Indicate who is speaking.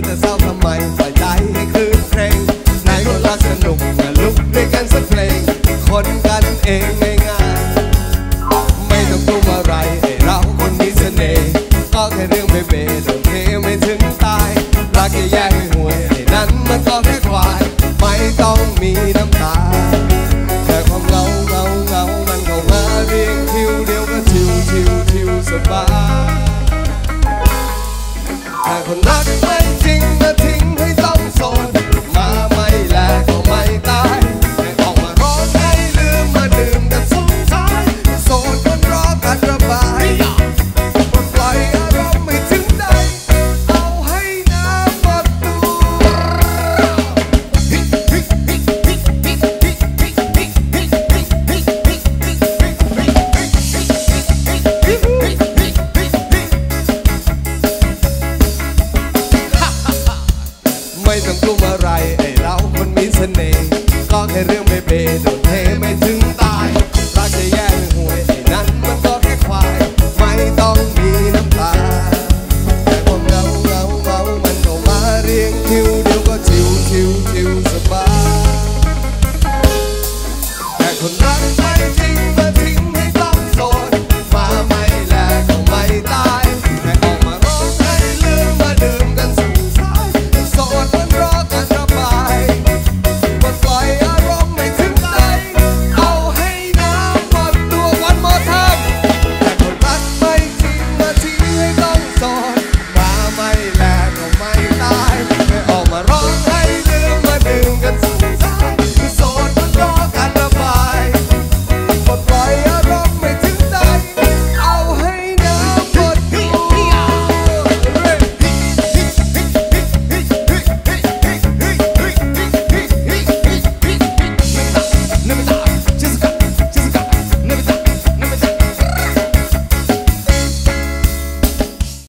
Speaker 1: จะเศร้าทำไมใส่ใจให้คืนเพลงไหนคนรักสนุกมาลุกด้วยกันสักเพลงคนกันเองง่ายๆไม่ต้องกลุ้มอะไรให้เราคนมีเสน่ห์ก็แค่เรื่องเบเบ้โอเคไม่ถึงตายรักจะแยกให้ห่วยไอ้นั้นมันก็แค่ควายไม่ต้องมีน้ำตาแค่ความเหงามันเข้ามาเรียงคิวเดียวก็ชิวสบายแต่คนรักไม่จริงนะทิ้งให้ต้องโสดมาไม่แลก็ไม่ตายแต่ออกมาร้องให้ลืมมาดื่มกันสุดท้ายโสดมันรอการระบายปล่อยอารมณ์ไม่ถึงใจเอาให้น้ำหมดตัวไม่ต้องกลุ้มอะไรไอ้เราคนมีเสน่ห์ก็แค่เรื่องเบเบ้โดนเทไม่ถึงตายรักจะแย่ไม่ห่วยไอ้นั้นมันก็แค่ควายไม่ต้องมีน้ำตา